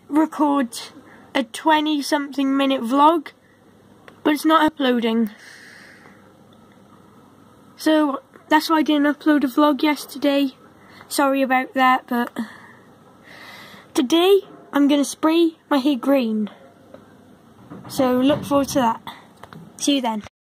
record a 20-something minute vlog, but it's not uploading. So that's why I didn't upload a vlog yesterday. Sorry about that, but today I'm going to spray my hair green. So look forward to that. See you then.